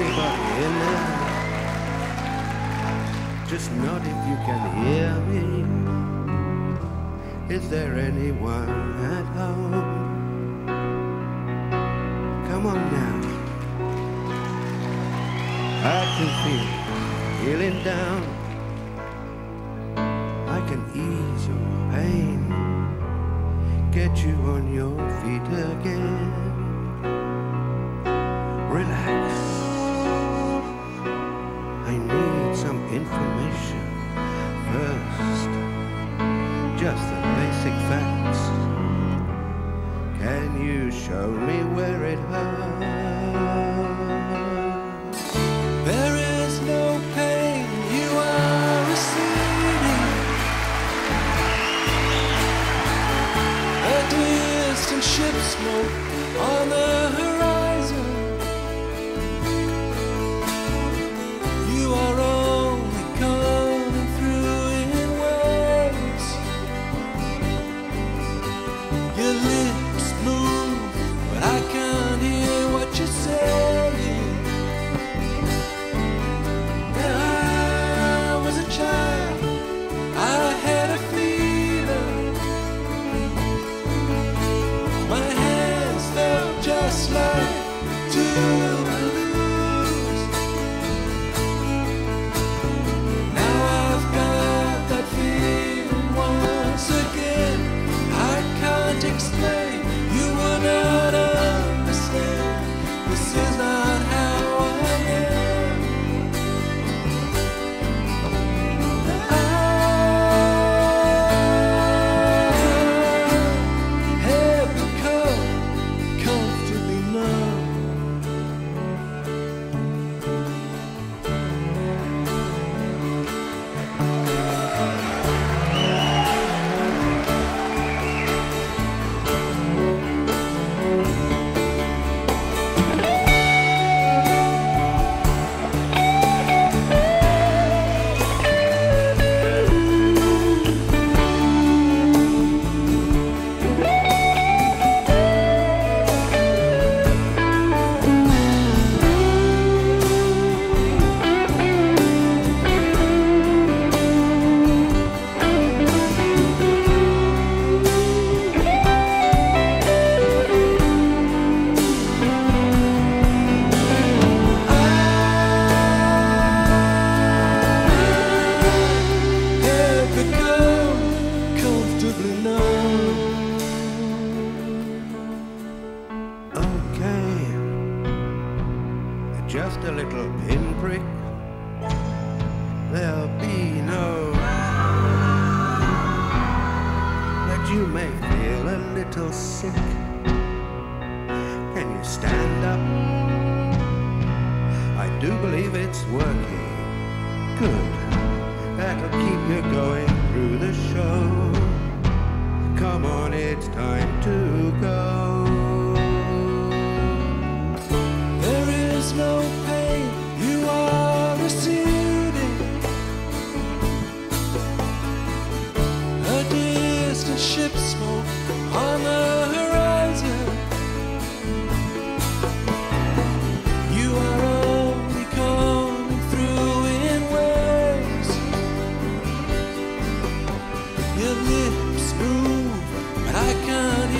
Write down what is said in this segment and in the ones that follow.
anybody in there? Just nod if you can hear me. Is there anyone at home? Come on now. I can feel feeling down. I can ease your pain, get you on your feet again. Relax. I need some information first. Just the basic facts. Can you show me where it hurts? There is no pain you are receiving. A distant ship smoke on the horizon. You are only coming through in waves. Your lips move, but I can't hear what you're saying. When I was a child, I had a fever. My hands felt just like two balloons. Now I've got that feeling once again. I can't explain, you will not understand. This is not how I am. I have become comfortably numb. Have become comfortably numb. Okay, just a little pinprick. There'll be no, but you may feel a little sick. Can you stand up? I do believe it's working. Good. That'll keep you going through the show. Come on, it's time to go. There is no pain you are receiving. A distant ship smoke on the horizon. You are only coming through in waves. Your lips move, but I can't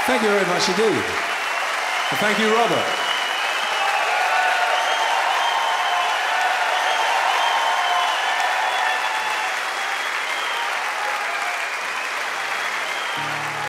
Thank you very much indeed. And thank you, Robert.